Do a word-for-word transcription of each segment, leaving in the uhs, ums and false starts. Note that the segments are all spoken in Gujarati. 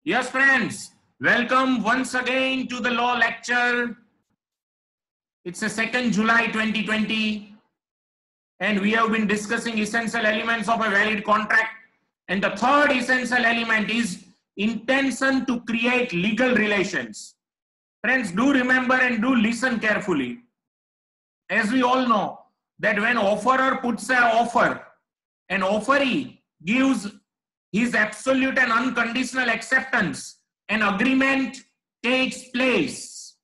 Yes, friends, welcome once again to the law lecture. It's the second July twenty twenty, and we have been discussing essential elements of a valid contract. And the third essential element is intention to create legal relations. Friends, do remember and do listen carefully. As we all know, that when offerer puts an offer, an offeree gives his absolute and unconditional acceptance, an agreement takes place.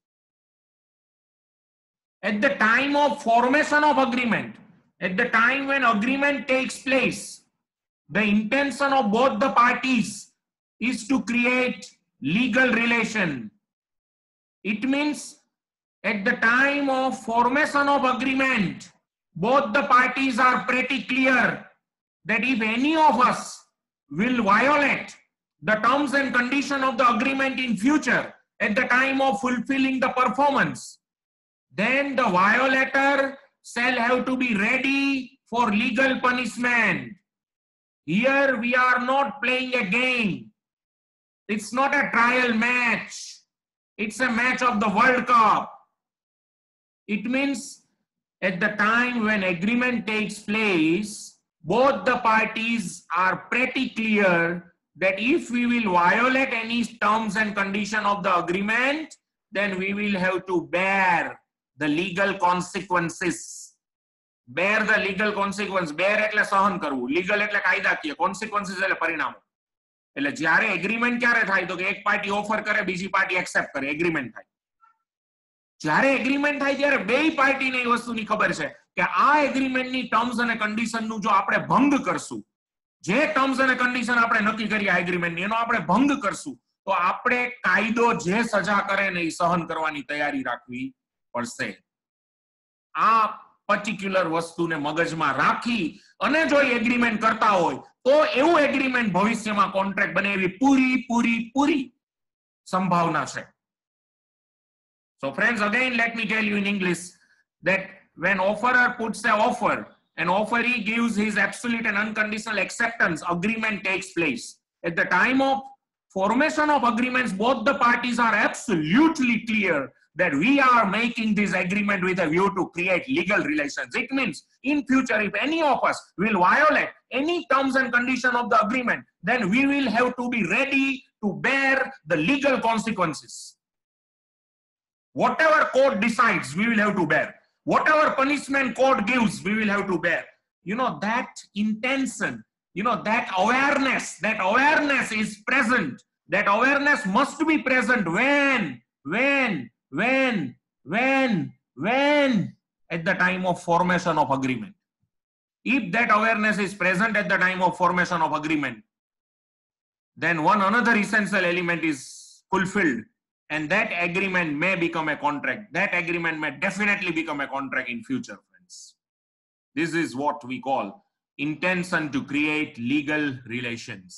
At the time of formation of agreement, at the time when agreement takes place, the intention of both the parties is to create legal relation. It means at the time of formation of agreement, both the parties are pretty clear that if any of us will violate the terms and condition of the agreement in future at the time of fulfilling the performance, then the violator shall have to be ready for legal punishment. Here we are not playing a game. It's not a trial match. It's a match of the World Cup. It means at the time when agreement takes place, both the parties are pretty clear that if we will violate any terms and condition of the agreement, then we will have to bear the legal consequences. Bear the legal consequence. Bear એટલે સહન કરવું. Legal એટલે કાયદાકીય. Consequences એટલે પરિણામો. એટલે જ્યારે એગ્રીમેન્ટ ક્યારે થાય તો કે એક પાર્ટી ઓફર કરે, બીજી પાર્ટી એક્સેપ્ટ કરે, એગ્રીમેન્ટ થાય. જ્યારે એગ્રીમેન્ટ થાય ત્યારે બેય પાર્ટીને એ વસ્તુની ખબર છે કે આ એગ્રીમેન્ટની ટર્મ્સ અને કન્ડિશનનું જો આપણે ભંગ કરશું, જે ટર્મ્સ અને કન્ડિશન આપણે નક્કી કરી આ એગ્રીમેન્ટની એનો આપણે ભંગ કરશું તો આપણે કાયદો જે સજા કરે ને એ સહન કરવાની તૈયારી રાખવી પડશે. આ પર્ટિક્યુલર વસ્તુને મગજમાં રાખી અને જો એગ્રીમેન્ટ કરતા હોય તો એવું એગ્રીમેન્ટ ભવિષ્યમાં કોન્ટ્રાક્ટ બને એવી પૂરી પૂરી પૂરી સંભાવના છે. So friends, again let me tell you in English that when offerer puts an offer, an offeree gives his absolute and unconditional acceptance, agreement takes place. At the time of formation of agreements, both the parties are absolutely clear that we are making this agreement with a view to create legal relations. It means in future, if any of us will violate any terms and condition of the agreement, then we will have to be ready to bear the legal consequences. Whatever court decides, we will have to bear. Whatever punishment court gives, we will have to bear. You know, that intention, you know, that awareness, that awareness is present. That awareness must be present when, when, when, when, when, at the time of formation of agreement. If that awareness is present at the time of formation of agreement, then one another essential element is fulfilled. And that agreement may become a contract. That agreement may definitely become a contract in future, friends. This is what we call intention to create legal relations.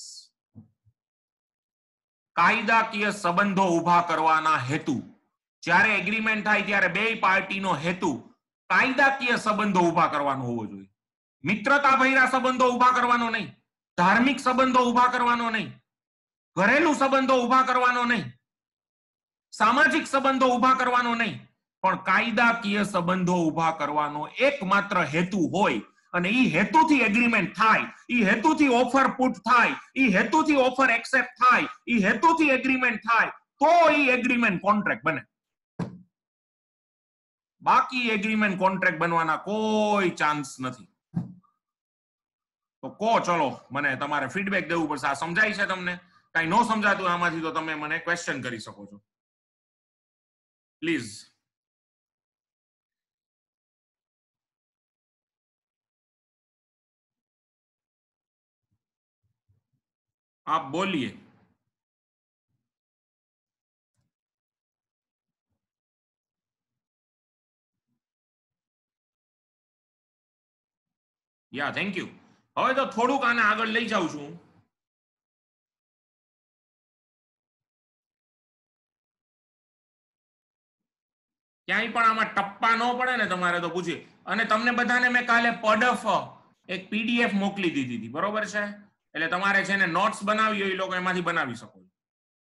કાયદાકીય સંબંધો ઊભા કરવાના હેતુ. જ્યારે એગ્રીમેન્ટ થાય ત્યારે બે પાર્ટીનો હેતુ કાયદાકીય સંબંધો ઊભા કરવાનો હોવો જોઈએ. મિત્રતા ભર્યા સંબંધો ઊભા કરવાનો નહીં. ધાર્મિક સંબંધો ઊભા કરવાનો નહીં. ઘરેલું સંબંધો ઊભા કરવાનો નહીં. સામાજિક સંબંધો ઉભા કરવાનો નહીં, પણ કાયદાકીય સંબંધો ઉભા કરવાનો એકમાત્ર હેતુ હોય અને ઈ હેતુથી એગ્રીમેન્ટ થાય, ઈ હેતુથી ઓફર પુટ થાય, ઈ હેતુથી ઓફર એક્સેપ્ટ થાય, ઈ હેતુથી એગ્રીમેન્ટ થાય તો ઈ એગ્રીમેન્ટ કોન્ટ્રાક્ટ બને. બાકી એગ્રીમેન્ટ કોન્ટ્રાક્ટ બનવાના કોઈ ચાન્સ નથી. તો કો ચલો મને તમારે ફીડબેક દેવું પડશે. આ સમજાય છે તમને? કાઈ ન સમજાતું આમાંથી તો તમે મને ક્વેશ્ચન કરી શકો છો. Please. आप बोलिए. Yeah, thank you. હવે તો થોડુંક આને આગળ લઈ જાઉં છું. ક્યાંય પણ આમાં ટપ્પા ન પડે ને તમારે તો પૂછે. અને તમને બધાને મેં કાલે પીડીએફ એક પીડીએફ મોકલી દીધી હતી, બરોબર છે? એટલે તમારે છે ને નોટ્સ બનાવી હોય એ લોકો એમાંથી બનાવી શકો.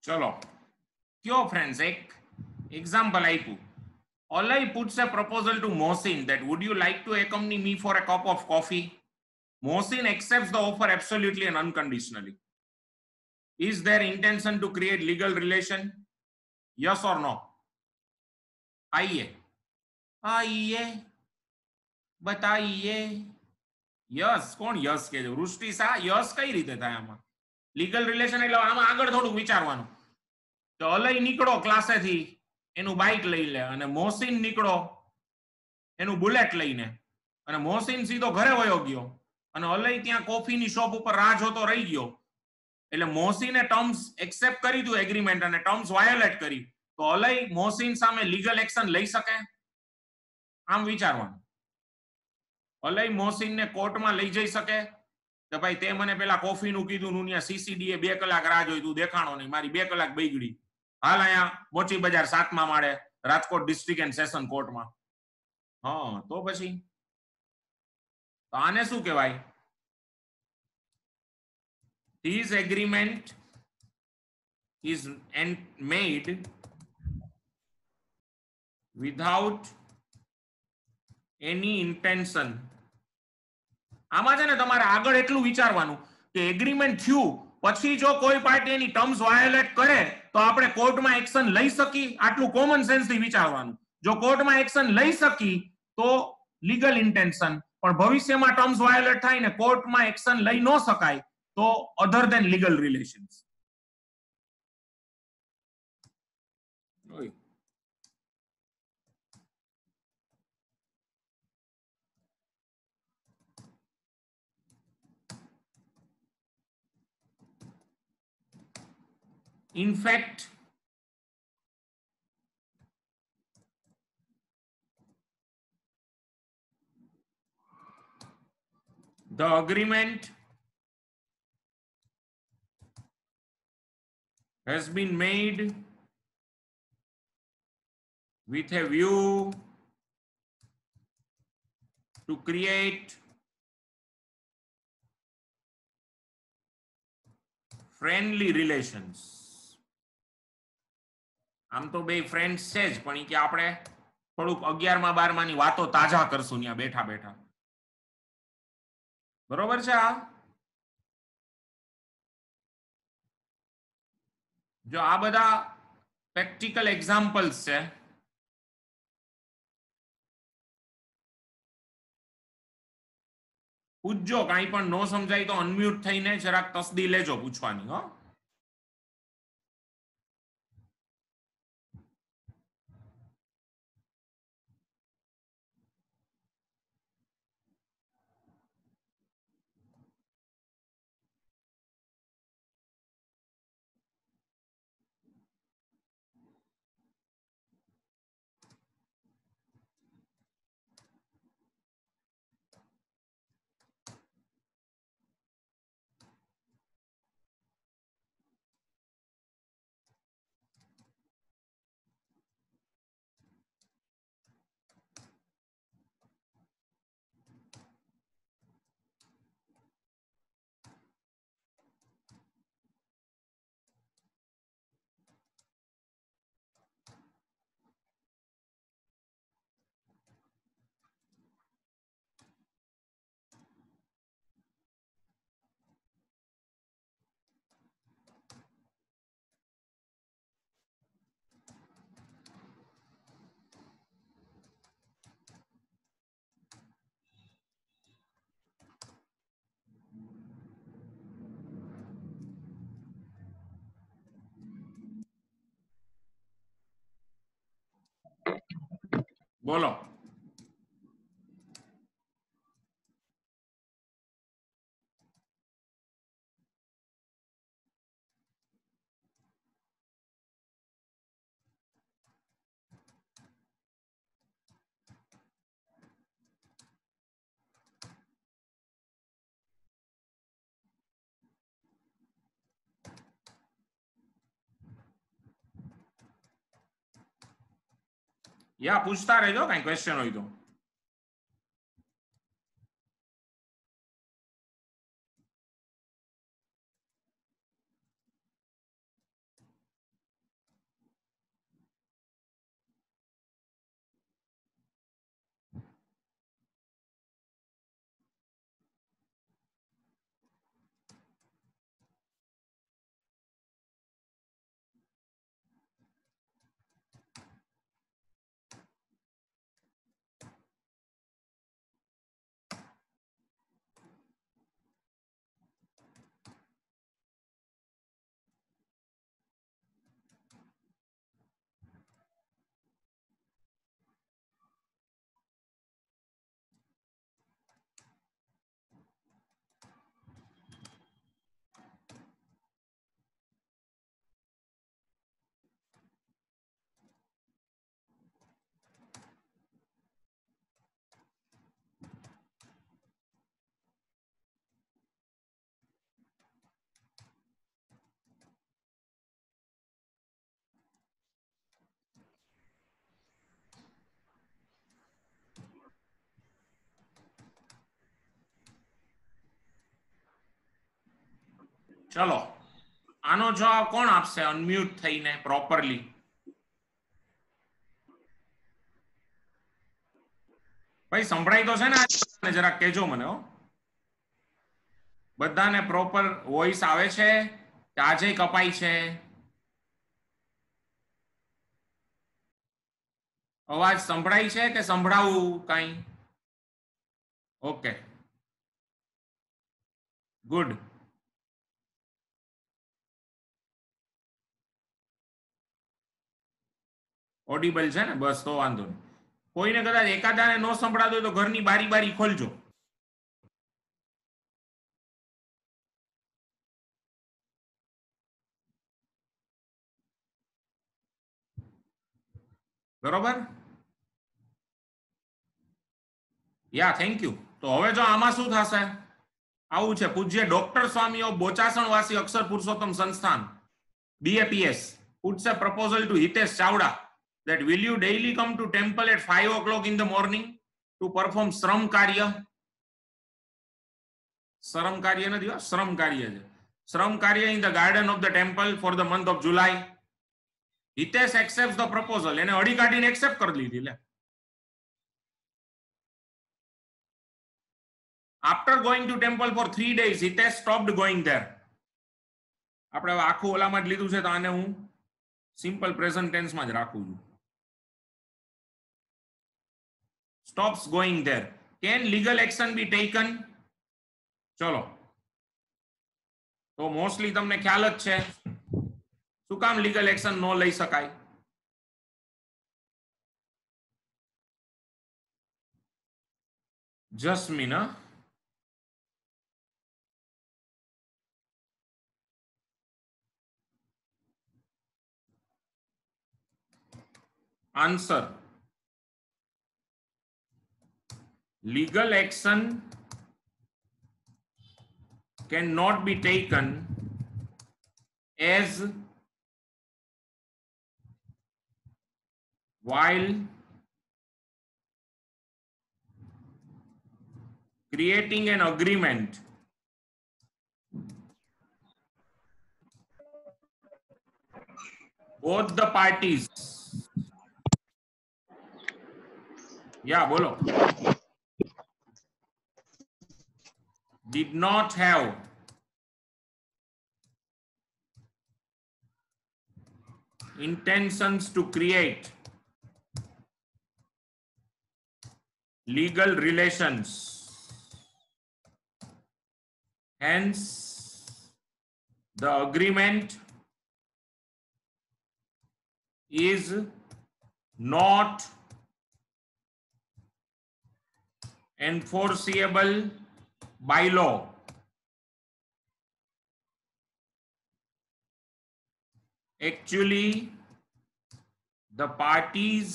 ચલો કયો ફ્રેન્ડ્સ એક એક્ઝામ્પલ આપ્યું. Olay puts a proposal to Mohsin that would you like to accompany me for a cup of coffee? Mohsin accepts the offer absolutely and unconditionally. Is there intention to create legal relation? Yes or no? आइए आइए बताइए. યસ કોણ યસ કે વૃષ્ટિ સા યસ કઈ રીતે થાય આમાં? લીગલ રિલેશન એટલે આમાં આગળ થોડુંક વિચારવાનું. તો અલય નીકળો ક્લાસેથી એનું બાઇક લઈ લે અને મોહસિન નીકળો એનું બુલેટ લઈને અને મોહસિન સીધો ઘરે વયો ગયો અને અલય ત્યાં કોફીની શોપ ઉપર રાહ જોતો રહી ગયો. એટલે મોહસિને ટર્મ્સ એક્સેપ્ટ કરી દીધું એગ્રીમેન્ટ અને ટર્મ્સ વાયોલેટ કરી, તો અલય મોહસિન સામે લીગલ એક્શન લઈ શકે? આમ વિચારવાનું. અલય મોહસિનને કોર્ટમાં લઈ જઈ શકે કે ભાઈ તે મને પેલા કોફીનું કીધું નું ત્યાં સીસીડીએ બે કલાક રાહ જોઈ, તું દેખાણો નહીં, મારી બે કલાક બગડી, હાલ અહીંયા મોચી બજાર સાતમા માળે રાજકોટ ડિસ્ટ્રિક્ટ એન્ડ સેશન કોર્ટમાં. હા તો પછી તો આને શું કહેવાય? This agreement is made without any intention. આમાં છે ને તમારે આગળ એટલું વિચારવાનું કે એગ્રીમેન્ટ થયું પછી જો કોઈ પાર્ટી એની ટર્મ્સ વાયોલેટ કરે તો આપણે કોર્ટમાં એક્શન લઈ શકી, આટલું કોમન સેન્સ થી વિચારવાનું. જો કોર્ટમાં એક્શન લઈ શકી તો લીગલ ઇન્ટેન્શન, પણ ભવિષ્યમાં ટર્મ્સ વાયોલેટ થાય ને કોર્ટમાં એક્શન લઈ ન શકાય તો other than legal relations. In fact, the agreement has been made with a view to create friendly relations. આમ તો બે ફ્રેન્ડ્સ છે જ, પણ કે આપણે થોડુંક અગિયારમા બારમાની વાતો તાજા કરશું ત્યાં બેઠા બેઠા. બરોબર છે? આ જો આ બધા પ્રેક્ટિકલ એક્ઝામ્પલ્સ છે. પૂછજો, કાંઈ પણ નો સમજાય તો અનમ્યુટ થઈને જરાક તસદી લેજો પૂછવાની. હો બોલો. યા પૂછતા રહેજો કઈ ક્વેશ્ચન હોય તો. चलो आनो जवाब कोण आपसे अनम्यूट थईने प्रोपरली? भाई संभळाई तो छे ने? जरा कहेजो मने हो। बधाने प्रोपर वॉइस आवे छे के आजे कपाई छे? अवाज संभळाई छे के संभळावू काई? Okay good. ऑडिबल छे ने? बस तो वांधो नहीं। कोईने कदाच एकादाने नो संभळातो तो घरनी बारी बारी खोलजो। बरोबर? या थैंक यू। तो हवे जो आमा शुं थशे? आવું છે પૂજ્ય doctor Swami of Bochasanwasi Akshar Purushottam Sansthan B A P S puts a proposal to Hitesh Chawda that will you daily come to temple at five o'clock in the morning to perform શ્રમ કાર્ય? શ્રમ કાર્ય નથી હો, શ્રમ કાર્ય છે। શ્રમ કાર્ય in the garden of the temple for the month of July. Hitesh accepts the proposal. એને અડી કાઢીને accept કરી લીધી લે। After going to temple for three days, Hitesh stopped going there. આપણે આખું ઓલામાં જ લીધું છે તો આને હું સિમ્પલ પ્રેઝન્ટ ટેન્સમાં જ રાખું છું। stops going there. Can legal action be taken? ચલો તો મોસ્ટલી તમને ખ્યાલ જ છે શું કામ લીગલ એક્શન નો લઈ શકાય? Jasmine answer. Legal action cannot be taken as while creating an agreement both the parties, yeah bolo, did not have intentions to create legal relations, hence the agreement is not enforceable by law. Actually, the parties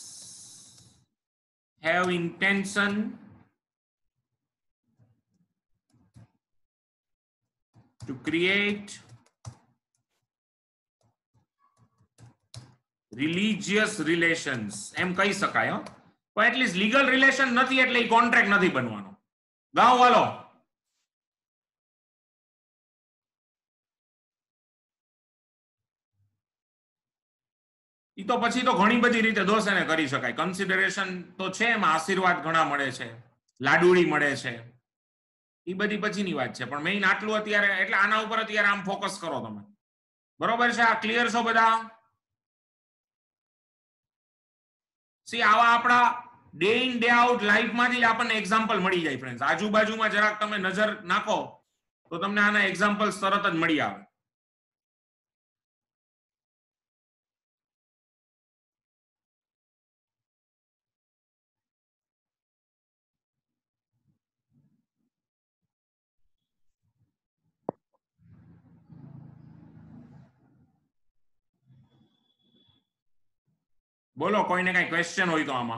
have intention to create religious relations. એમ કહી શકાય હો, પણ એટલીસ્ટ લીગલ રિલેશન નથી એટલે ઈ કોન્ટ્રાક્ટ નથી બનવાનો। ગાઉ વાલો ઈ તો પછી તો ઘણી બધી રીતે દોષ એને કરી શકાય। કન્સિડરેશન તો છે, એમાં આશીર્વાદ ઘણા મળે છે, લાડુડી મળે છે, ઈ બધી પછીની વાત છે, પણ મેઇન આટલું અત્યારે એટલે આના ઉપર અત્યારે આમ ફોકસ કરો તમે। બરોબર છે? આ ક્લિયર છો બધા? સી આવા આપણા ડે ઇન ડે આઉટ લાઈફમાંથી જ આપણને એક્ઝામ્પલ મળી જાય ફ્રેન્ડ્સ। આજુબાજુમાં જરાક તમે નજર નાખો તો તમને આના એક્ઝામ્પલ્સ તરત જ મળી આવે। બોલો કોઈને કઈ ક્વેશ્ચન હોય તો આમાં?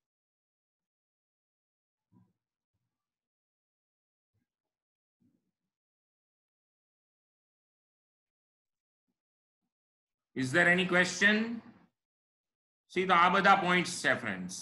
Is there any question? See તો આ બધા પોઈન્ટ્સ છે ફ્રેન્ડ્સ।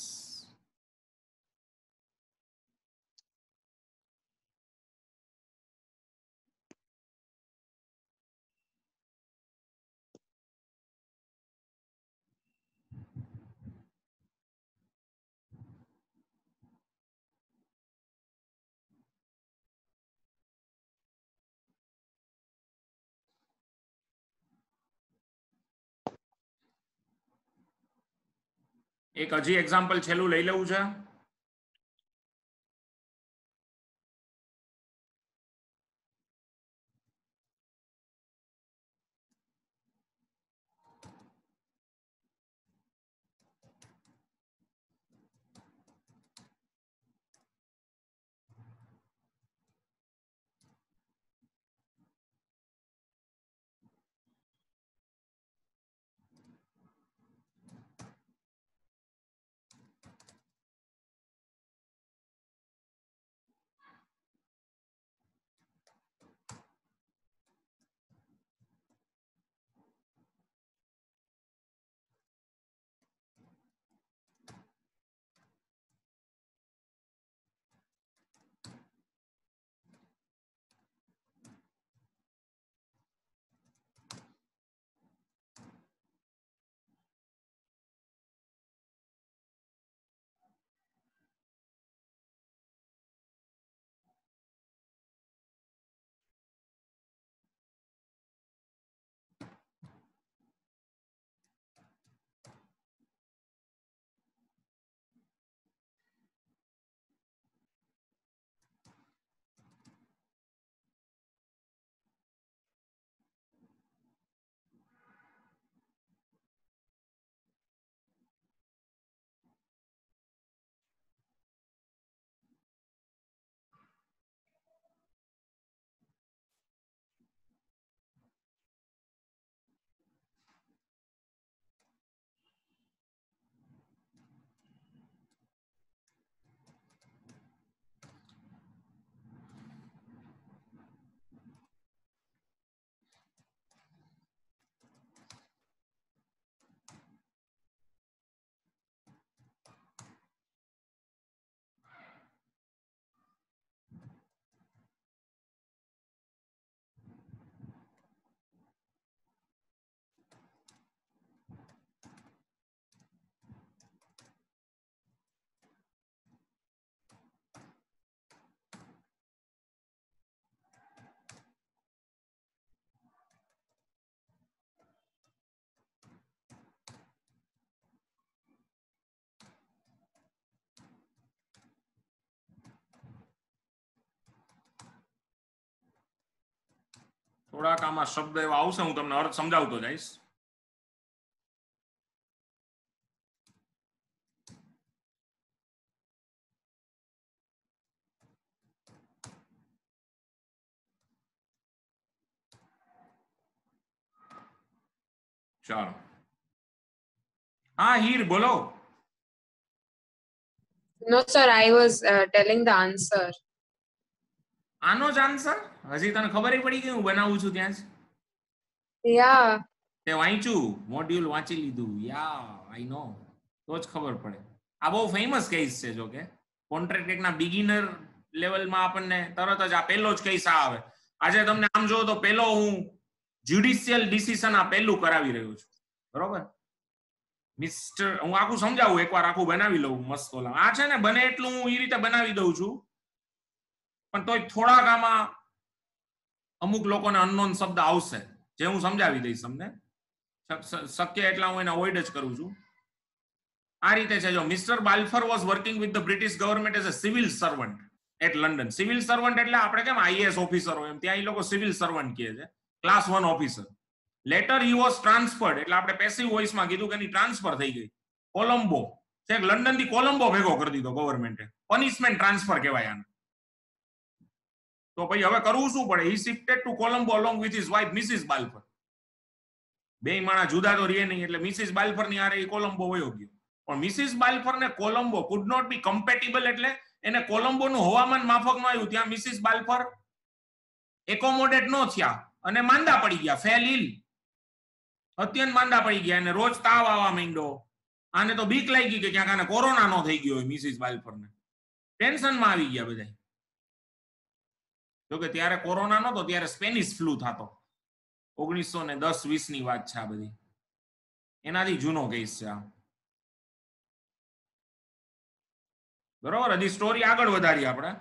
એક હજી એક્ઝામ્પલ છેલ્લું લઈ લેવું છે. થોડાક આમાં શબ્દ એવા આવશે, હું તમને અર્થ સમજાવતો જઈશ. ચાલો, હા હીર બોલો. No, sir, I was uh, telling the answer. આનો જ આન્સર હજી તને ખબર પડી કે હું બનાવું છું ત્યાં જ? Yeah. તે વાંચ્યું, મોડ્યુલ વાંચી લીધું? યા આઈ નો, તો જ ખબર પડે. આ બહુ ફેમસ કેસ છે. જો કે કોન્ટ્રાક્ટ એકના બિગિનર લેવલમાં આપણને તરત જ આ પહેલો જ કેસ આવે. આજે તમને આમ જો તો પહેલો હું જ્યુડિશિયલ ડિસિઝન આ પહેલું કરાવી રહ્યો છું, બરોબર? મિસ્ટર, હું આખું સમજાવું, એકવાર આખું બનાવી લઉં મસ્ત. ઓલા આ છે ને બને એટલું હું એ રીતે બનાવી દઉં છું, પણ તોય થોડાક આમાં અમુક લોકોને અનનોન શબ્દ આવશે, જે હું સમજાવી દઈશ તમને. શક્ય એટલા હું એને અવોઇડ જ કરું છું. આ રીતે છે. જો Mister Balfour was working with the British government as a civil servant at London. Civil servant એટલે આપણે કેમ આઈએએસ ઓફિસર હોય એમ, ત્યાં એ લોકો સિવિલ સર્વન્ટ કહે છે, class one officer. Later he was transferred, એટલે આપણે પેસિવ વોઇસમાં કીધું કે એની ટ્રાન્સફર થઈ ગઈ કોલંબો. છે લંડન થી કોલંબો ભેગો કરી દીધો ગવર્મેન્ટે. પનિશમેન્ટ ટ્રાન્સફર કહેવાય આને. તો ભાઈ હવે કરવું શું પડે? He shifted to Colombo along with his wife Mrs Balfour. બે માણસ જુદા તો રહે નહીં, એટલે મિસિસ બાલ્ફર ની હારે કોલંબો વયો ગયો. પણ મિસિસ બાલ્ફર ને Colombo could not be compatible, એટલે એને કોલંબોનું હવામાન માફક ન આવ્યું. ત્યાં મિસિસ બાલ્ફર એકોમોડેટ ન થયા અને માંદા પડી ગયા, ફેલ ઇલ, અત્યંત માંદા પડી ગયા, અને રોજ તાવ આવવા માંડ્યો. આને તો બીક લાગી કે ક્યાંક આને કોરોના ન થઈ ગયો હોય મિસિસ બાલ્ફર ને. ટેન્શનમાં આવી ગયા બધા. જોકે ત્યારે કોરોના નતો, ત્યારે સ્પેનિશ ફ્લુ થતો. ઓગણીસો ને દસ વીસ ની વાત છે આ બધી, એનાથી જૂનો કેસ છે આ, બરોબર? હજી સ્ટોરી આગળ વધારી આપણે.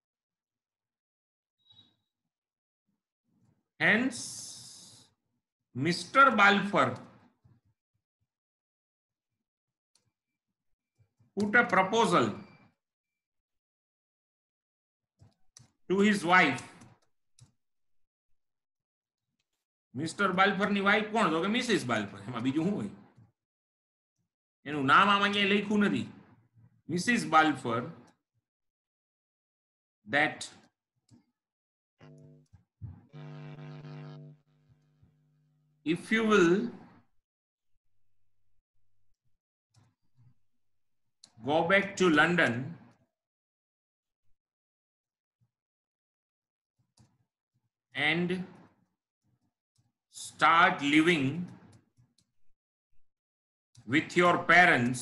Hence, Mister Balfour put a proposal to his wife. Mister Balfour ની વાઇફ કોણ? તો કે મિસિસ બાલ્ફર. એમાં બીજું શું હોય? એનું નામ આમાં ક્યાંય લખ્યું નથી. Mrs Balfour, that if you will go back to London and start living with your parents,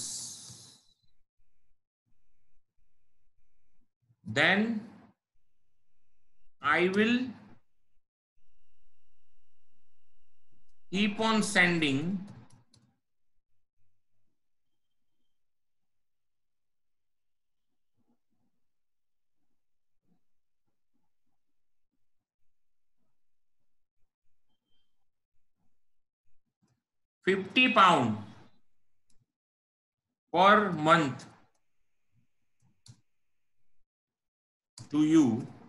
then I will keep on sending fifty pound per month to you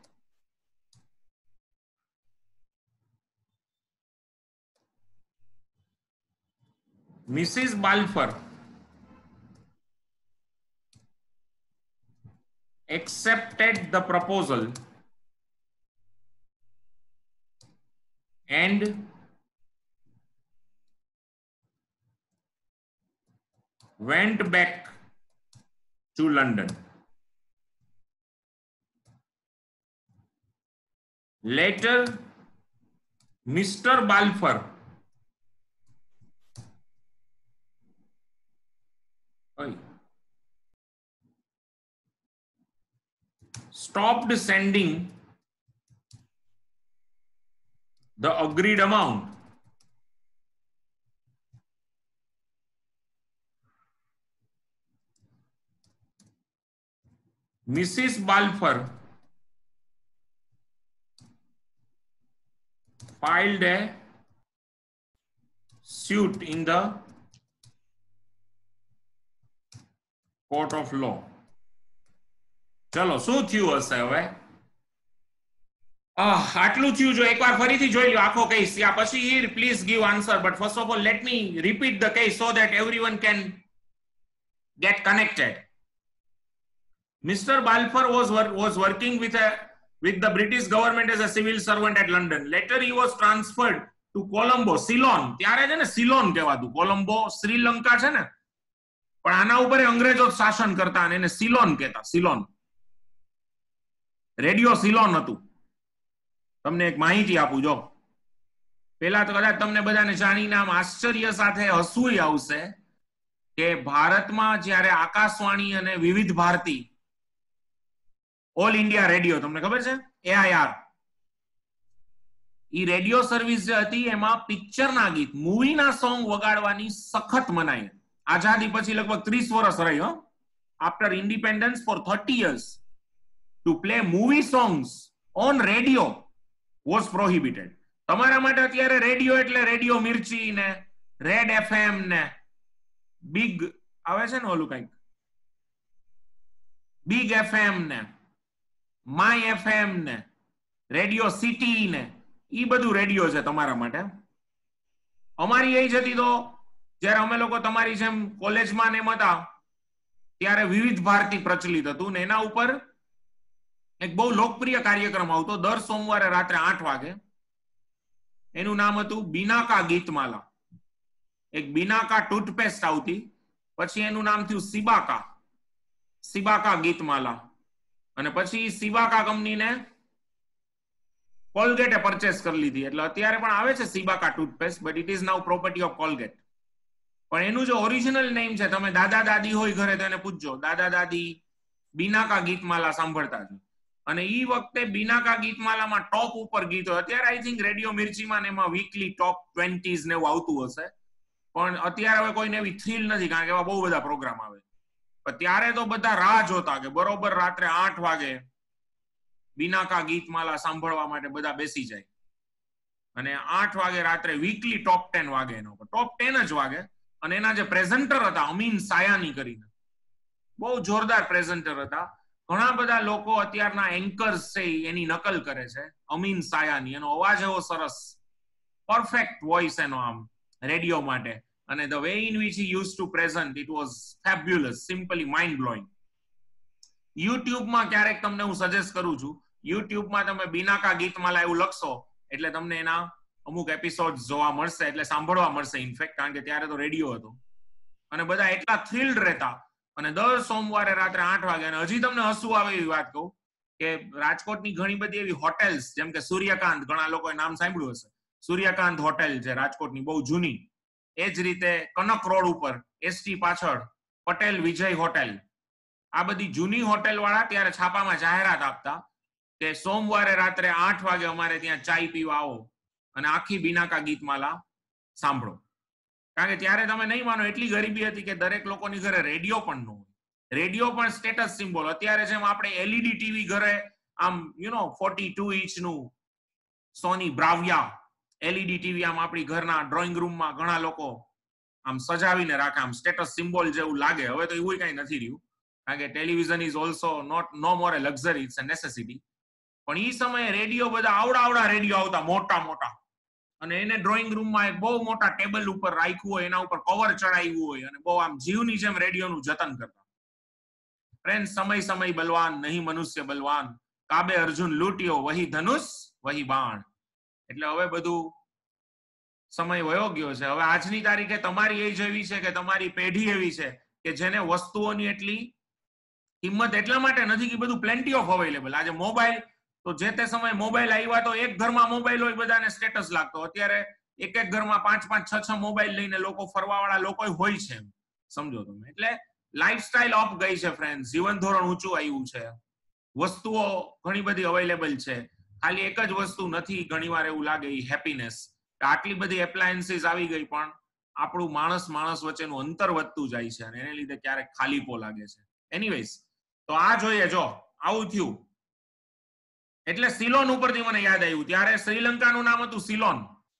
Missus Balfour accepted the proposal and went back to London. Later, Mister Balfour stopped sending the agreed amount. Missus Balfour filed a suit in the court of law. ચલો શું થયું હશે હવે? આટલું થયું. જો એકવાર ફરીથી જોઈ લો આખો કેસ. યા પછી here please give answer, but first of all let me repeat the case so that everyone can get connected. Mister Balfour was was working with a with the British government as a civil servant at London. Later he was transferred to Colombo, Ceylon. ત્યારે છે ને સિલોન કહેવાતું. કોલંબો શ્રીલંકા છે ને, પણ આના ઉપર અંગ્રેજો શાસન કરતા અને એને સિલોન કહેતા. સિલોન રેડિયો સિલોન હતું. તમને એક માહિતી આપું. જો પેલા તો કદાચ તમને બધાને જાણીને આમ આશ્ચર્ય સાથે હસવું આવશે કે ભારતમાં જ્યારે આકાશવાણી અને વિવિધ ભારતી ઓલ ઇન્ડિયા રેડિયો, તમને ખબર છે એ આઈ આર, ઈ રેડિયો સર્વિસ જે હતી એમાં પિક્ચરના ગીત, મૂવીના સોંગ વગાડવાની સખત મનાઈ. આઝાદી પછી લગભગ ત્રીસ વર્ષ રહી. હો, after independence for thirty years to play movie songs on radio was prohibited. તમારા માટે અત્યારે રેડિયો એટલે રેડિયો મિર્ચી ને રેડ એફએમ ને બિગ આવે છે ને ઓલું કંઈક બિગ એફએમ ને માય એફએમ ને રેડિયો સિટી ને ઈ બધું રેડિયો છે તમારા માટે. અમારી એજ હતી તો જ્યારે અમે લોકો તમારી જેમ કોલેજમાં ને એમ હતા ત્યારે વિવિધ ભારતી પ્રચલિત હતું ને એના ઉપર એક બહુ લોકપ્રિય કાર્યક્રમ આવતો દર સોમવારે રાત્રે આઠ વાગે. એનું નામ હતું બિનાકા ગીતમાલા. એક બિનાકા ટૂથપેસ્ટ આવતી, પછી એનું નામ થયું સિબાકા, સિબાકા ગીતમાલા, અને પછી સિબાકા કંપનીને કોલગેટે પરચેસ કરી લીધી. એટલે અત્યારે પણ આવે છે Cibaca toothpaste, but it is now property of Colgate. પણ એનું જે ઓરિજિનલ નેમ છે, તમે દાદા દાદી હોય ઘરે તો એને પૂછજો, દાદા દાદી બિનાકા ગીતમાલા સાંભળતા છે. અને ઈ વખતે બિનાકા ગીતમાલામાં ટોપ ઉપર ગીતો. અત્યારે આઈ થિંક રેડિયો મિર્ચીમાં ને એમાં વીકલી ટોપ ટ્વેન્ટીઝ ને એવું આવતું હશે, પણ અત્યારે હવે કોઈને એવી થ્રીલ નથી કારણ કે એવા બહુ બધા પ્રોગ્રામ આવે. પણ ત્યારે તો બધા રાહ જોતા કે બરોબર રાત્રે આઠ વાગે બિનાકા ગીતમાલા સાંભળવા માટે બધા બેસી જાય. અને આઠ વાગે રાત્રે વીકલી ટોપ ટેન વાગે એનો ટોપ ટેન જ વાગે અને એના જે પ્રેઝન્ટર હતા અમીન સાયાની કરીને બહુ જોરદાર પ્રેઝન્ટર હતા. ઘણા બધા લોકો અત્યારના એન્કર્સ છે એની નકલ કરે છે અમીન સાયાની. એનો અવાજ એવો સરસ, પરફેક્ટ વોઇસ એનો આમ રેડિયો માટે, અને the way in which he use to present it was fabulous, simply mind blowing. યુટ્યુબમાં ક્યારેક તમને હું સજેસ્ટ કરું છું, યુટ્યુબમાં તમે બિનાકા ગીતમાલા એવું લખશો એટલે તમને એના અમુક એપિસોડ જોવા મળશે, એટલે સાંભળવા મળશે ઇનફેક્ટ, કારણ કે ત્યારે તો રેડિયો હતો અને બધા એટલા થ્રિલ્ડ રહેતા. અને દર સોમવારે રાત્રે આઠ વાગે, અને હજી તમને હસવું આવે એવી વાત કહું કે રાજકોટની ઘણી બધી એવી હોટેલ્સ, જેમ કે સૂર્યકાંત, ઘણા લોકોએ નામ સાંભળ્યું હશે, સૂર્યકાંત હોટેલ છે રાજકોટની બહુ જૂની. એ જ રીતે કનક રોડ ઉપર એસટી પાછળ પટેલ વિજય હોટેલ, આ બધી જૂની હોટેલ વાળા ત્યારે છાપામાં જાહેરાત આપતા કે સોમવારે રાત્રે આઠ વાગે અમારે ત્યાં ચાય પીવા આવો અને આખી બિનાકા ગીતમાલા સાંભળો. કારણ કે ત્યારે તમે નહીં માનો એટલી ગરીબી હતી કે દરેક લોકોની ઘરે રેડિયો પણ ન હોય. રેડિયો પણ સ્ટેટસ સિમ્બોલ. અત્યારે જેમ આપણે એલઈડી ટીવી ઘરે આમ યુ નો ફોર્ટી ટુ ઇંચનું સોની બ્રાવિયા એલઈડી ટીવી આમ આપણી ઘરના ડ્રોઈંગ રૂમમાં ઘણા લોકો આમ સજાવીને રાખે, આમ સ્ટેટસ સિમ્બોલ જેવું લાગે. હવે તો એવું કઈ નથી રહ્યું, કારણ કે television is also not no more a luxury, it's a necessity. પણ એ સમયે રેડિયો બધા આવડા આવડા રેડિયો આવતા, મોટા મોટા, અને એને ડ્રોઈંગ રૂમમાં એક બહુ મોટા ટેબલ ઉપર રાખ્યું હોય, એના ઉપર કવર ચડાવ્યું હોય અને બહુ આમ જીવની જેમ રેડિયોનું જતન કરતા. ફ્રેન્ડ, સમય સમય બલવાન, નહીં મનુષ્ય બલવાન, કાબે અર્જુન લૂટ્યો, વહી ધનુષ વહી બાણ. એટલે હવે બધું સમય વયો ગયો છે. હવે આજની તારીખે તમારી એજ એવી છે કે તમારી પેઢી એવી છે કે જેને વસ્તુઓની એટલી કિંમત એટલા માટે નથી કે બધું પ્લેન્ટી ઓફ અવેલેબલ. આજે મોબાઈલ, તો જે તે સમયે મોબાઈલ આવ્યા તો એક ઘરમાં મોબાઈલ હોય, બધાને સ્ટેટસ લાગતો. અત્યારે એક એક ઘરમાં પાંચ પાંચ છ છ મોબાઈલ લઈને લોકો ફરવા વાળા લોકો હોય છે, સમજો તમે. એટલે લાઈફસ્ટાઈલ અપ ગઈ છે ફ્રેન્ડ, જીવન ધોરણ ઊંચું આવ્યું છે, વસ્તુઓ ઘણી બધી અવેલેબલ છે. ખાલી એક જ વસ્તુ નથી ઘણીવાર એવું લાગે, એ હેપીનેસ. આટલી બધી એપ્લાયન્સીસ આવી ગઈ પણ આપણું માણસ માણસ વચ્ચેનું અંતર વધતું જાય છે અને એને લીધે ક્યારેક ખાલીપો લાગે છે. એનીવેઝ, તો આ જોઈએ, જો આવું થયું એટલે સિલોન ઉપરથી મને યાદ આવ્યું. ત્યારે શ્રીલંકાનું નામ હતું સિલોન,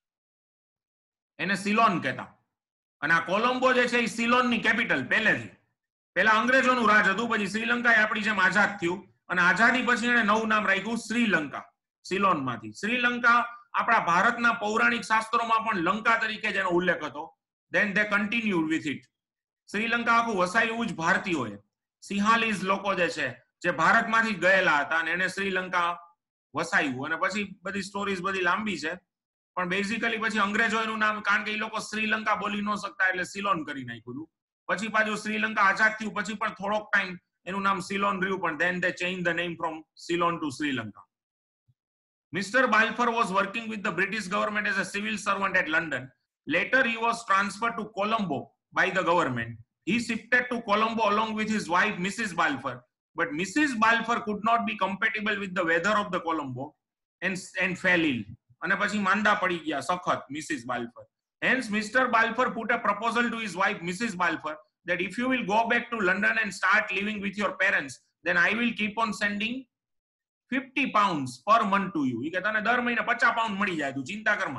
એને સિલોન કહેતા. અને આ કોલંબો જે છે એ સિલોનની કેપિટલ પહેલેથી. પહેલા અંગ્રેજોનું રાજ હતું, પછી શ્રીલંકા આપણી જેમ આઝાદ થયું અને આઝાદી પછી એને નવું નામ રાખ્યું શ્રીલંકા, સિલોનમાંથી. શ્રીલંકા આપણા ભારતના પૌરાણિક શાસ્ત્રોમાં પણ લંકા તરીકે જેનો ઉલ્લેખ હતો. Then they continued with it. Sri Lanka આખું વસાયું જ ભારતીયોએ. સિંહાલીઝ લોકો જે છે, જે ભારતમાંથી ગયેલા હતા અને એને શ્રીલંકા વસાયું. અને પછી બધી સ્ટોરીઝ બધી લાંબી છે, પણ બેઝિકલી પછી અંગ્રેજો એનું નામ, કારણ કે એ લોકો શ્રીલંકા બોલી ન શકતા એટલે સિલોન કરી નાખ્યું. પછી પાછું શ્રીલંકા આઝાદ થયું પછી પણ થોડોક ટાઈમ એનું નામ સિલોન રહ્યું, પણ then they changed the name from Ceylon to Sri Lanka. Mister Balfour was working with the British government as a civil servant at London. Later he was transferred to Colombo by the government. He shifted to Colombo along with his wife Missus Balfour, but Missus Balfour could not be compatible with the weather of the Colombo and and fell ill. અને પછી માંદા પડી ગયા સખત Missus Balfour. Hence Mister Balfour put a proposal to his wife Missus Balfour that if you will go back to London and start living with your parents, then I will keep on sending fifty pounds per month to you. કે તને દર મહિને પચાસ પાઉન્ડ મળી જાય, તું ચિંતા કરમાં.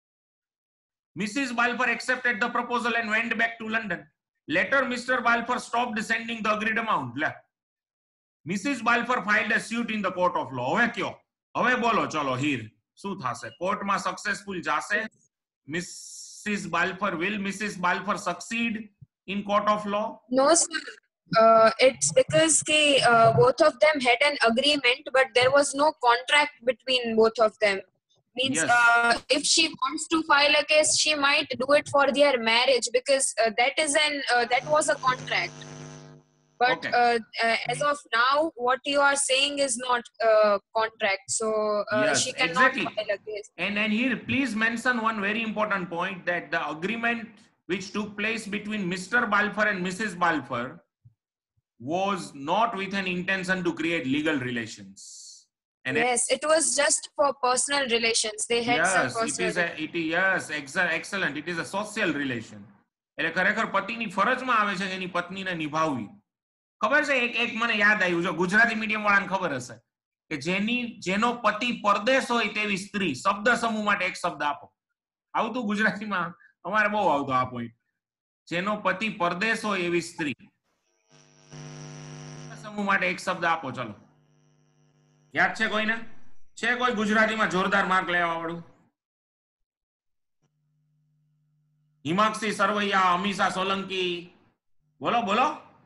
Missus Balfour accepted the proposal and went back to London. Later Mister Balfour stopped sending the agreed amount. લે, Missus Balfour filed a suit in the court of law. હવે કયો, હવે બોલો, ચલો હીર, શું થશે? કોર્ટમાં સક્સેસફુલ જાશે Missus Balfour? Will Missus Balfour succeed in court of law? No, sir. Uh, it's because ke, uh, both of them had an agreement, but there was no contract between both of them. Means Yes. uh, if she wants to file a case, she might do it for their marriage because uh, that is an uh, that was a contract. But Okay. uh, uh, as of now, what you are saying is not uh, contract, so uh, Yes, she cannot exactly. file a case. And and here please mention one very important point, that the agreement which took place between Mister Balfour and Missus Balfour was not with an intention to create legal relations. And Yes, it was just for personal relations. They had some yes, it personal. is a, it is, yes, exa- excellent. It is a social relation. એટલે ખરેખર પતિની ફરજમાં આવે છે એની પત્નીને નિભાવવી. ખબર છે, એક એક મને યાદ આવ્યું, જો ગુજરાતી મીડિયમ વાળાને ખબર હશે, કે જેની જેનો પતિ પરદેશ હોય તેવી સ્ત્રી. શબ્દ સમૂહ માટે એક શબ્દ આપો. આવતું ગુજરાતીમાં અમારે બહુ આવતો આ પોઈન્ટ. જેનો પતિ પરદેશ હોય એવી સ્ત્રી. સમૂહ માટે એક શબ્દ આપો. ચલો, યાદ છે કોઈને? છે કોઈ ગુજરાતીમાં જોરદાર માર્ક લેવા વાળું? હિમાક્ષી સરવૈયા, અમીષા સોલંકી, બોલો બોલો.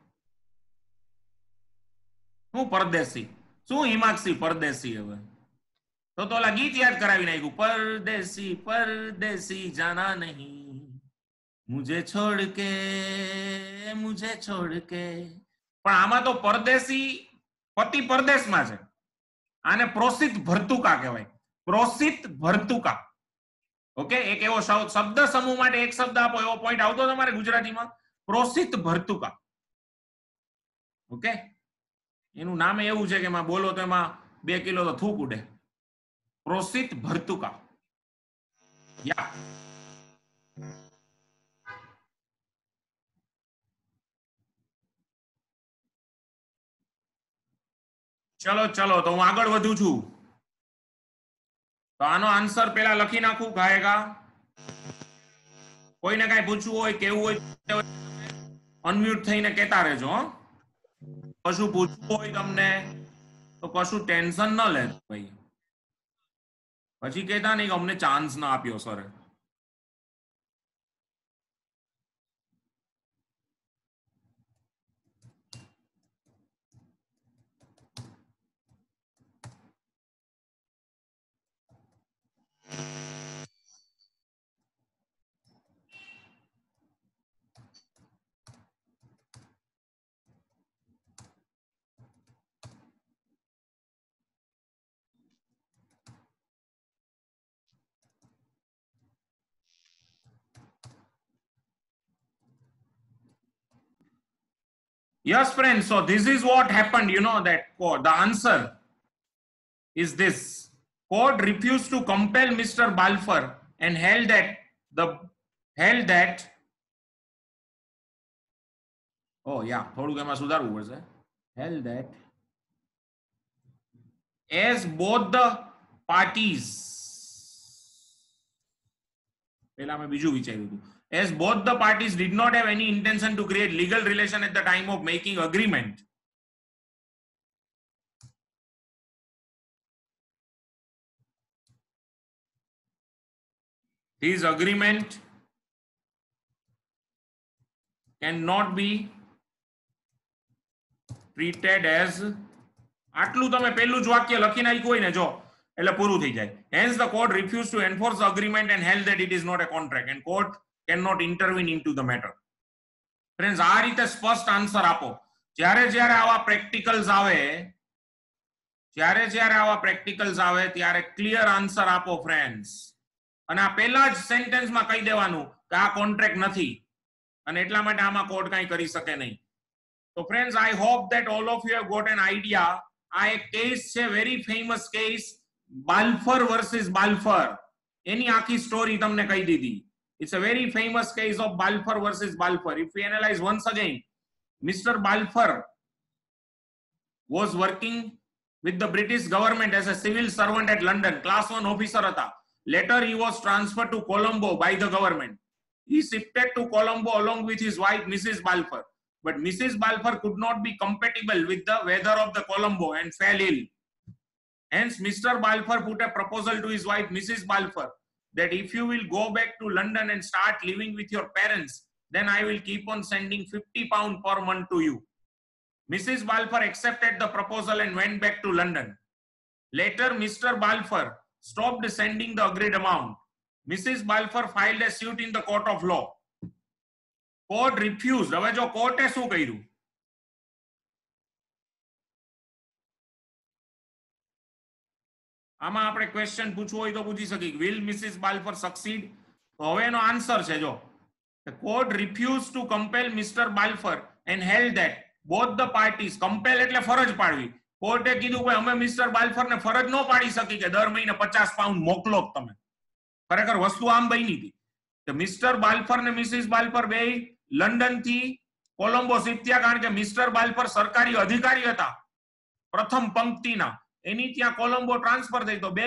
શું પરદેશી? શું હિમાક્ષી પરદેશી? હવે તો તો ઓલા ગીત યાદ કરાવી નાખ્યું. પરદેશી પરદેશી જાના નહીં, મુझे छोड़ के मुझे छोड़ के. પણ આમાં તો પરદેશી પતિ પરદેશમાં છે. આને પ્રોસિત ભર્તુકા કહેવાય. પ્રોસિત ભર્તુકા. ઓકે, એક એવો શબ્દ સમૂહ માટે એક શબ્દ આપો. એવો પોઈન્ટ આવતો તમારે ગુજરાતીમાં? પ્રોસિત ભર્તુકા. ઓકે, એનું નામ એવું છે કે એમાં બોલો તો એમાં બે કિલો તો થૂક ઉડે. પ્રોસિત ભર્તુકા. યા ચલો ચલો, તો હું આગળ વધું છું. તો આનો આન્સર પેલા લખી નાખું ગાયગા. કોઈને કઈ પૂછવું હોય, કેવું હોય, અનમ્યુટ થઈને કહેતા રહેજો. કશું પૂછવું હોય તમને તો કશું ટેન્શન ન લે ભાઈ. પછી કહેતા નહીં કે અમને ચાન્સ ના આપ્યો sir. Yes, friends. So this is what happened. You know that the answer is this. Court refused to compel Mister Balfour and held that the held that. Oh yeah, થોડું એમાં સુધારવું પડશે. Held that as both the parties. પહેલા મેં બીજું વિચાર્યું હતું. As both the parties did not have any intention to create legal relation at the time of making agreement. This agreement cannot be treated as. આટલું તમે પહેલું જ વાક્ય લખી નાખ્યું હોય ને જો, એટલે પૂરું થઈ જાય. Hence the court refused to enforce the agreement and held that it is not a contract and court cannot intervene into the matter. Friends, આ રીતે સ્પષ્ટ આન્સર આપો. જ્યારે જ્યારે આવા પ્રેક્ટિકલ્સ આવે, જ્યારે જ્યારે આવા પ્રેક્ટિકલ્સ આવે ત્યારે ક્લિયર આન્સર આપો ફ્રેન્ડ્સ. અને આ પહેલા જ સેન્ટેન્સમાં કહી દેવાનું કે આ કોન્ટ્રાક્ટ નથી અને એટલા માટે આમાં કોર્ટ કંઈ કરી શકે નહીં. તો friends, I hope that all of you have got an idea. આ એક કેસ છે, very famous case, Balfour versus Balfour. એની આખી સ્ટોરી તમને કહી દીધી. It's a very famous case of Balfour versus Balfour. If we analyze once again, Mister Balfour was working with the British government as a civil servant at London. Class one officer hata. Later he was transferred to Colombo by the government. He shifted to Colombo along with his wife Missus Balfour. But Missus Balfour could not be compatible with the weather of the Colombo and fell ill. Hence Mister Balfour put a proposal to his wife Missus Balfour that if you will go back to London and start living with your parents, then I will keep on sending fifty pounds per month to you. Missus Balfour accepted the proposal and went back to London. Later, Mister Balfour stopped sending the agreed amount. Missus Balfour filed a suit in the court of law. Court refused. હવે જો કોર્ટે શું કર્યું? આમાં આપણે ક્વેશ્ચન પૂછવું હોય તો પૂછી શકી, will Missus Balfour succeed? તો હવે એનો આન્સર છે જો, the court refused to compel Mister Balfour and held that both the parties, compel એટલે ફરજ પાડવી. કોર્ટે કીધું કે અમે મિસ્ટર બાલ્ફર ને ફરજ ન પાડી શકી કે દર મહિને પચાસ પાઉન્ડ મોકલો તમે. ખરેખર વસ્તુ આમ બની હતી કે મિસ્ટર બાલ્ફર ને મિસિસ બાલ્ફર બે લંડન થી કોલંબો શિફ્ટ થયા કારણ કે મિસ્ટર બાલ્ફર સરકારી અધિકારી હતા, પ્રથમ પંક્તિના. એની ત્યાં કોલંબો ટ્રાન્સફર થઈ, તો બે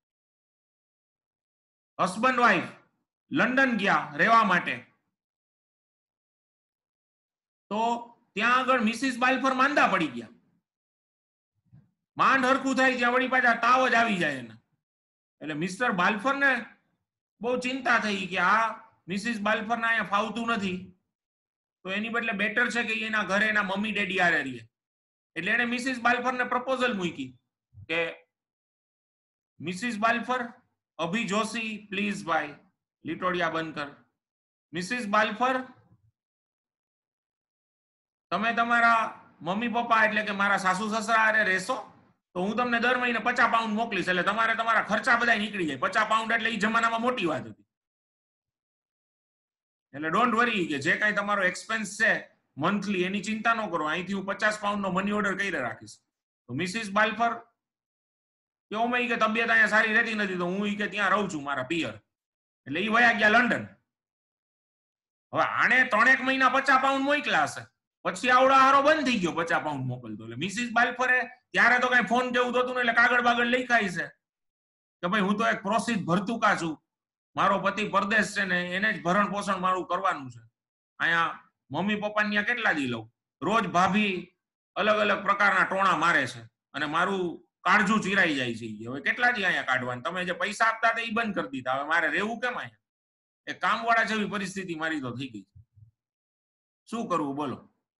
હસબન્ડ વાઈફ લંડન ગયા રહેવા માટે, તો ત્યાં આગળ મિસિસ બાલ્ફર માંદા પડી ગયા, માંડ હરખું થાય ત્યાં વળી પાછા તાવ જ આવી જાય એને. એટલે મિસ્ટર બાલ્ફર ને બહુ ચિંતા થઈ કે આ મિસિસ બાલ્ફર ને અહીંયા ફાવતું નથી, તો એની બદલે બેટર છે કે એના ઘરે એના મમ્મી ડેડી આરે રહીએ. એટલે એને મિસિસ બાલ્ફર ને પ્રપોઝલ મૂકી કે મિસિસ બાલ્ફર, અભી જોશી પ્લીઝ ભાઈ લીટોડિયા બંધ કર. મિસિસ બાલ્ફર, તમે તમારા મમ્મી પપ્પા એટલે કે મારા સાસુ સસરા આરે રહેશો તો હું તમને દર મહિને પચાસ પાઉન્ડ મોકલીશ, એટલે તમારે તમારા ખર્ચા બધા નીકળી જાય. પચાસ પાઉન્ડ એટલે એ જમાનામાં મોટી વાત હતી. એટલે ડોન્ટ વરી કે જે કાંઈ તમારો એક્સપેન્સ છે મંથલી એની ચિંતા ન કરો, અહીંથી હું પચાસ પાઉન્ડ નો મની ઓર્ડર કરી રાખીશ. તો મિસિસ બાલ્ફર કે ઓમે કે તબિયત અહીંયા સારી રહેતી નથી તો હું કે ત્યાં રહું છું મારા પિયર, એટલે એ વયા ગયા લંડન. હવે આને ત્રણેક મહિના પચાસ પાઉન્ડ મોકલ્યા હશે, પછી આવડો હારો બંધ થઈ ગયો પચાસ પાઉન્ડ મોકલતો. એટલે મિસિસ બાલ્ફરે ત્યારે તો કઈ ફોન જેવું થતું ને, એટલે કાગળ બાગળ લખાય છે કે ભાઈ હું તો એક પ્રોસિત ભરતુકા છું, મારો પતિ પરદેશ છે ને એને જ ભરણ પોષણ મારું કરવાનું છે, અહીંયા મમ્મી પપ્પા ત્યાં કેટલા દી લઉં, રોજ ભાભી અલગ અલગ પ્રકારના ટોણા મારે છે અને મારું કાળજું ચીરાઈ જાય છે. હવે કેટલા દી અહીંયા કાઢવાનું, તમે જે પૈસા આપતા હતા એ બંધ કરી દીધા, હવે મારે રહેવું કેમ અહીંયા? એ કામવાળા જેવી પરિસ્થિતિ મારી તો થઈ ગઈ, શું કરવું બોલો?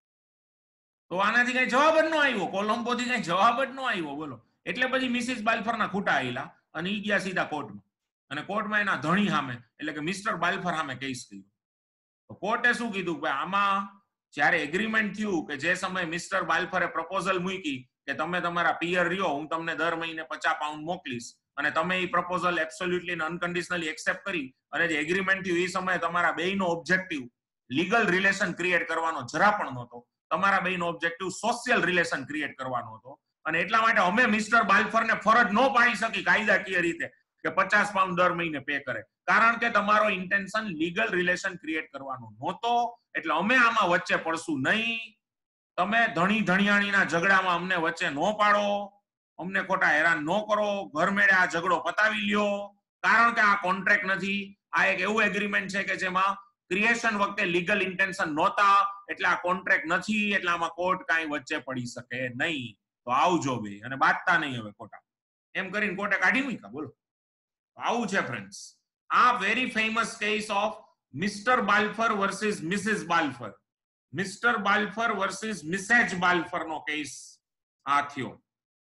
તો આનાથી કઈ જવાબ જ ન આવ્યો, કોલંબો થી કઈ જવાબ જ ન આવ્યો બોલો. એટલે પછી મિસિસ બાલ્ફર ના ખૂટા આવેલા અને ઈ ગયા સીધા કોર્ટમાં, અને કોર્ટમાં એના ધણી સામે એટલે કે મિસ્ટર બાલ્ફર સામે કેસ કર્યો. તો કોર્ટે શું કીધું કે આમાં જ્યારે એગ્રીમેન્ટ થયું કે જે સમયે મિસ્ટર બાલ્ફરે પ્રપોઝલ મૂકી કે તમે તમારા પિયર રહ્યો, હું તમને દર મહિને પચાસ પાઉન્ડ મોકલીશ, અને તમે એ પ્રપોઝલ એબ્સોલ્યુટલી અનકન્ડિશનલી એક્સેપ્ટ કરી, અને જે એગ્રીમેન્ટ થયું એ સમયે તમારા બેયનો ઓબ્જેક્ટિવ લીગલ રિલેશન ક્રિએટ કરવાનો જરા પણ નહોતો, તમારા બેયનો ઓબ્જેક્ટિવ સોશિયલ રિલેશન ક્રિએટ કરવાનો હતો. અને એટલા માટે અમે મિસ્ટર બાલ્ફરને ફરજ ન પાડી શકી કાયદાકીય રીતે કે પચાસ પાઉન્ડ દર મહિને પે કરે, કારણ કે તમારો ઇન્ટેન્શન લીગલ રિલેશન ક્રિએટ કરવાનો નહોતો. એટલે અમે આમાં વચ્ચે પડશું નહીં, તમે ધણી ધણિયાણીના ઝઘડામાં અમને વચ્ચે ન પાડો, અમને ખોટા હેરાન ન કરો, ઘર મેળે આ ઝઘડો પતાવી લ્યો, કારણ કે આ કોન્ટ્રાક્ટ નથી, આ એક એવું એગ્રીમેન્ટ છે કે જેમાં ક્રિએશન વખતે લીગલ ઇન્ટેન્શન નહોતા, એટલે આ કોન્ટ્રાક્ટ નથી, એટલે આમાં કોર્ટ કાંઈ વચ્ચે પડી શકે નહીં. તો આવજો બે, અને બાંધતા નહીં હવે ખોટા, એમ કરીને કોર્ટે કાઢી મૂક્યા. બોલો, આવું છે ફ્રેન્ડ્સ આ very famous case of mister Balfour versus missus Balfour, mister Balfour versus missus Balfour નો કેસ આ થયો.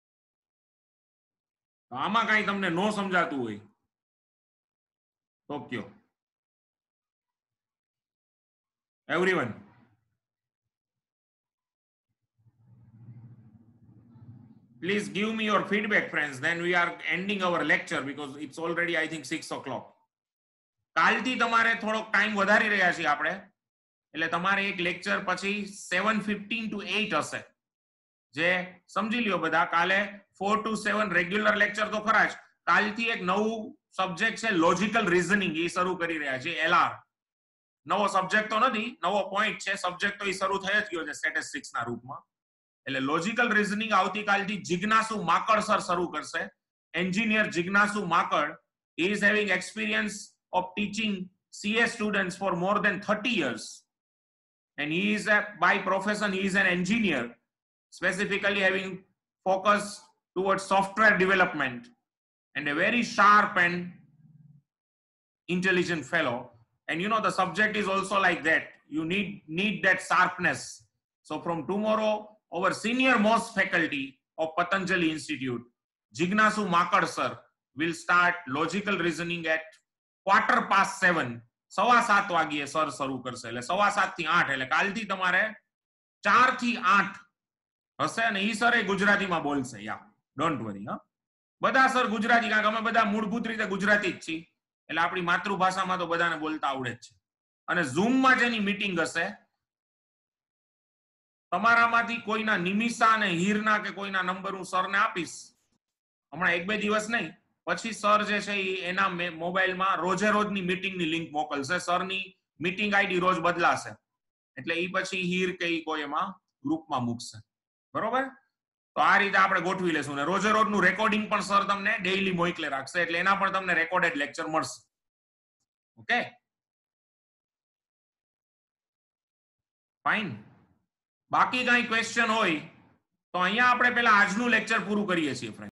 આમાં કઈ તમને ન સમજાતું હોય તો કયો everyone. Please give me your feedback, friends. Then we are ending our lecture because it's already, I think, six o'clock. કાલથી તમારે થોડોક ટાઈમ વધારી રહ્યા છીએ આપણે, એટલે તમારે એક લેક્ચર પછી seven fifteen to eight હશે, જે સમજી લ્યો બધા. કાલે four to seven regular lecture તો ખરા જ, કાલથી એક નવું સબ્જેક્ટ છે લોજિકલ રીઝનિંગ, એ શરૂ કરી રહ્યા છે. એલઆર નવો સબ્જેક્ટ તો નથી, નવો પોઈન્ટ છે, સબ્જેક્ટ તો એ શરૂ થઈ જ ગયો છે સ્ટેટિસ્ટિક્સ ના રૂપમાં. એટલે લોજિકલ રીઝનિંગ આવતીકાલથી જિજ્ઞાસુ માકડ સર શરૂ કરશે. એન્જિનિયર જિજ્ઞાસુ Makad, he is having experience of teaching C A students for more than thirty years, and he is a, by profession he is an engineer, specifically having focus towards software development, and a very sharp and intelligent fellow. And you know the subject is also like that, you need need that sharpness. So from tomorrow, our senior most faculty of Patanjali Institute, Jignasu Makad sir, will start logical reasoning at quarter past seven. સવા સાત વાગ્યે સર શરૂ કરશે, એટલે સવા સાત થી આઠ, એટલે કાલથી તમારે ચાર થી આઠ હશે. અને ઈ સર એ ગુજરાતીમાં બોલશે. યા ડોન્ટ વરી, હા બધા સર ગુજરાતી, કારણ કે અમે બધા મૂળભૂત રીતે ગુજરાતી જ છીએ, એટલે આપણી માતૃભાષામાં તો બધાને બોલતા આવડે જ છે. અને ઝૂમમાં જેની મીટિંગ હશે, તમારામાંથી કોઈના નિમિષા અને હીરના કે કોઈના નંબર હું સરને આપીશ હમણાં એક બે દિવસ નહીં, પછી સર જે છે એના મોબાઈલમાં રોજે રોજની મીટિંગની લિંક મોકલશે. સરની મીટિંગ આઈડી રોજ બદલાશે, એટલે એ પછી હીર કે કોઈ એમાં ગ્રુપમાં મૂકશે. બરોબર? તો આ રીતે આપણે ગોઠવી લેશું ને રોજે રોજનું રેકોર્ડિંગ પણ સર તમને ડેઈલી મોકલે રાખશે એટલે એના પણ તમને રેકોર્ડેડ લેક્ચર મળશે. Okay fine. બાકી કઈ ક્વેશ્ચન હોય તો અહીંયા આપણે પેલા આજનું લેક્ચર પૂરું કરીએ છીએ ફ્રેન્ડ.